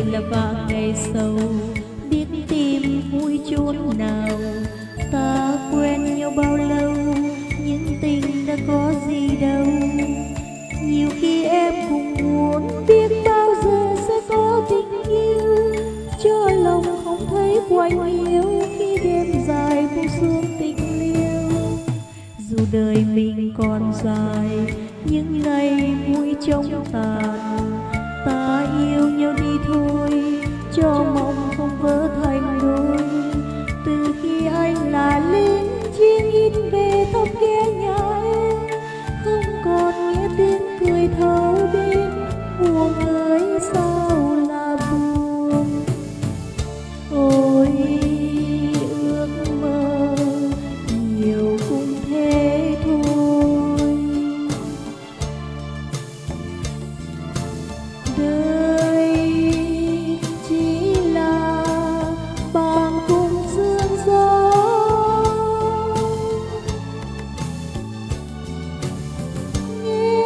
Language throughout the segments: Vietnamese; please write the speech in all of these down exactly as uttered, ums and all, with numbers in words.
là vàng ngày sầu, biết tìm vui chốn nào. Ta quen nhau bao lâu, nhưng tình đã có gì đâu. Nhiều khi em cũng muốn biết bao giờ sẽ có tình yêu, cho lòng không thấy quạnh hiu khi đêm dài buông xuống tình liêu. Dù đời mình còn dài, những ngày vui trong tàn, ta yêu nhau đi thôi, cho mong không vỡ thành đôi. Từ khi anh là lính chiến ít về thăm ghé nhà em, không còn nghe tiếng cười thấu đêm buồn ơi sao là buồn. Ôi ước mơ nhiều cũng thế thôi, đời chỉ là bàn cùng sương gió. Nghe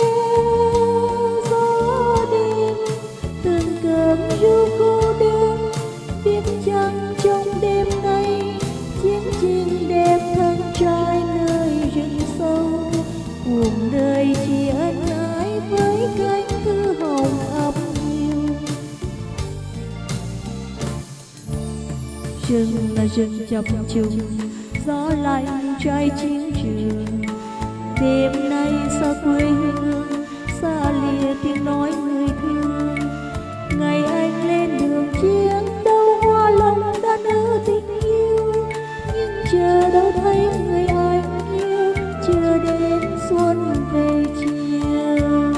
gió đêm từng cơn ru cô đơn, biết chăng trong đêm nay chiến trình đẹp thân trai nơi rừng sâu. Cuộc đời chỉ ân ái với cánh thư hồng ấm yêu. Rừng là rừng chập trùng, gió lạnh trai chiến trường. Đêm nay xa quê hương, xa lìa tiếng nói người thương. Ngày anh lên đường chiến đấu, hoa lòng đã nở tình yêu, nhưng chờ đâu thấy người anh yêu, chờ đến xuân về chiều.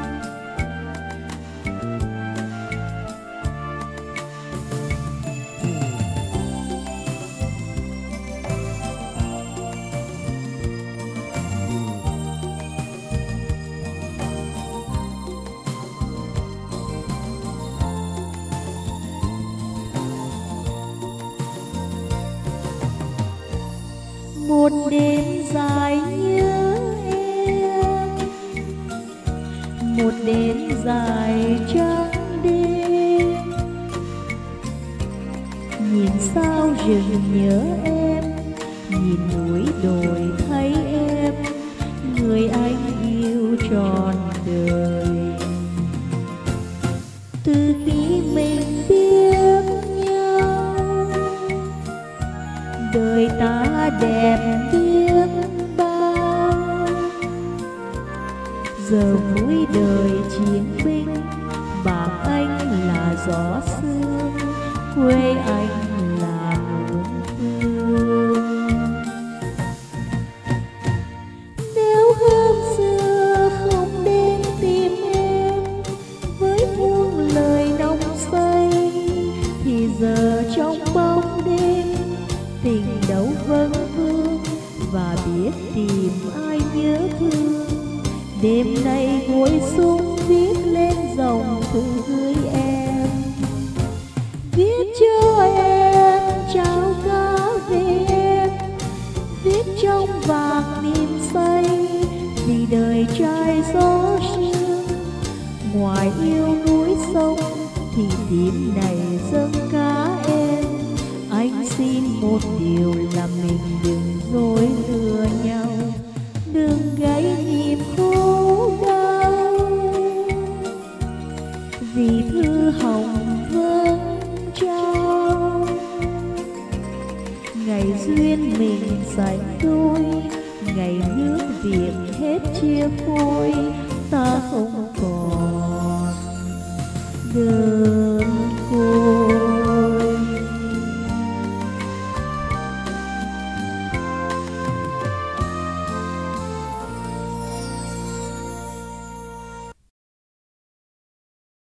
Một đêm dài nhớ em, một đêm dài trắng đêm. Nhìn sao rừng nhớ em, nhìn núi đồi thấy em, người anh yêu trọn đời. Từ khi mình biết nhau, đời ta đẹp biết bao. Giờ vui đời chiến binh, bạc anh là gió sương, quê anh là muôn phương. Nếu hôm xưa không đến tìm em với muôn lời nồng say, thì giờ trong bóng đêm tình đâu vẫn vương, và biết tìm ai nhớ thương. Đêm nay ngồi xuống viết lên dòng thư gửi em, viết cho em trao ca về em, viết trong vàng niềm say. Vì đời trai gió sương, ngoài yêu núi sông thì tim này dâng ca em. Anh xin một điều là mình đừng dối lừa nhau, đừng gây niềm khổ đau. Vì thư hồng vẫn trao, ngày duyên mình sánh đôi, ngày nước Việt hết chia phôi, ta không còn đời.